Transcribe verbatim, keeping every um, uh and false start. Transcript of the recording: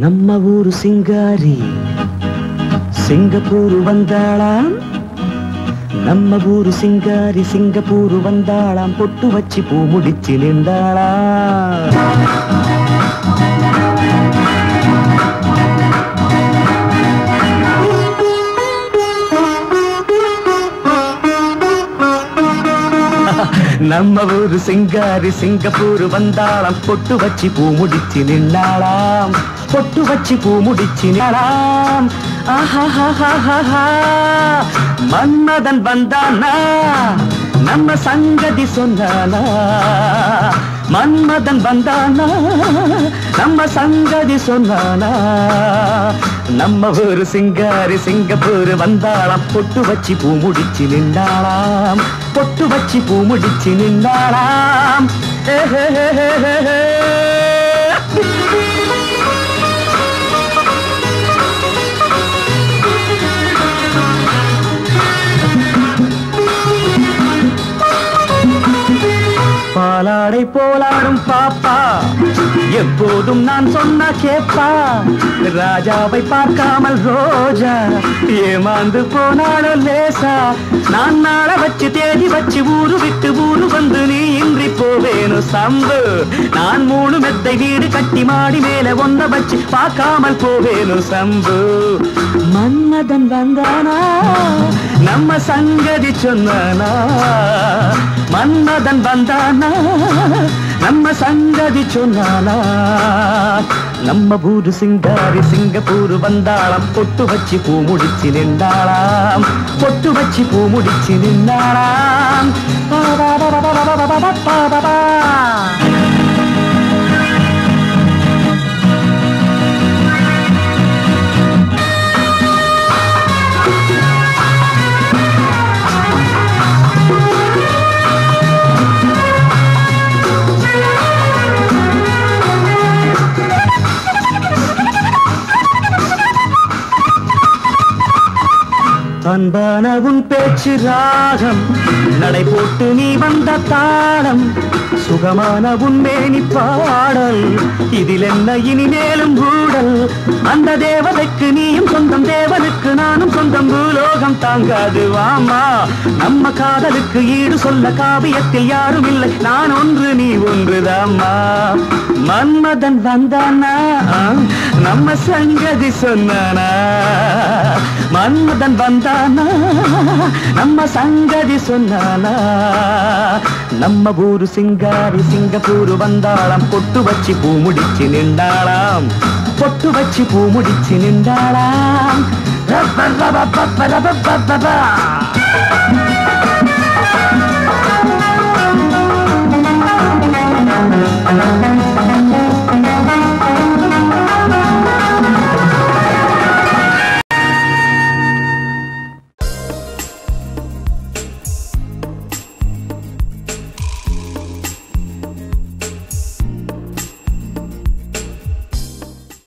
நம்ம ஊரு சிங்காரி சிங்கப்பூர் வந்தாளாம். நம்ம ஊரு சிங்காரி சிங்கப்பூர் வந்தாளாம். பொட்டு வச்சு பூ முடிச்சு நின்றாளாம். நம்ம ஊரு சிங்காரி சிங்கப்பூர் வந்தாளாம். பொட்டு வச்சு பூ முடிச்சு நின்றாளாம். பொட்டு வச்சு பூ முடிச்சு நின்றாளாம். ஆஹா, மன்மதன் வந்தானா நம்ம சங்கதி சொன்னானா. மன்மதன் வந்தானா நம்ம சங்கதி சொன்னானா. நம்ம ஊரு சிங்காரி சிங்கப்பூர் வந்தாளாம். பொட்டு வச்சு பூ முடிச்சு நின்றாளாம். பொட்டு வச்சு பூ முடிச்சு நின்றாளாம். பாலாடை போலாடும் பாப்பா எப்போதும் நான் சொன்னா கேப்பா. ராஜாவை பார்க்காமல் ரோஜா ஏமாந்து போனாலும் லேசா. நான் நாள வச்சு தேடி வச்சு ஊரு விட்டு ஊரு வந்து நீ இன்றி போவேணும் சம்பு. நான் மூணு மெத்தை வீடு கட்டி மாடி மேல ஒன்ன வச்சு பார்க்காமல் போவேணும் சம்பு. மன்மதன் வந்தானா நம்ம சங்கதி சொன்னானா. மன்மதன் வந்தானா நம்ம சங்கதி சொன்னானா. நம்ம ஊரு சிங்காரி சிங்கப்பூர் வந்தாளாம். பொட்டு வச்சு பூ முடிச்சு நின்றாளாம். பொட்டு வச்சு பூ முடிச்சு நின்றாளாம். அன்பான உன் பேச்சு ராகம் நடை போட்டு நீ வந்த தாளம். சுகமான உன் மேனி பாடல் இதில் என்ன இனி மேலும் ஊடல். அந்த தேவதைக்கு நீயும் சொந்தம் தேவனுக்கு நானும் சொந்தம். பூலோகம் தாங்காது வாமா நம்ம காதலுக்கு ஈடு சொல்ல காவியத்தில் யாரும் இல்லை. நான் ஒன்று நீ ஒன்றுதாம்மா. மன்மதன் வந்தானா நம்ம சங்கதி சொன்னானா. மன்மதன் வந்தானா நம்ம சங்கதி சொன்னானா. நம்ம ஊரு சிங்காரி சிங்கப்பூர் வந்தாளாம். பொட்டு வச்சு பூ முடிச்சு நின்றாளாம். பொட்டு வச்சு பூ முடிச்சு நின்றாளாம். ரப்ப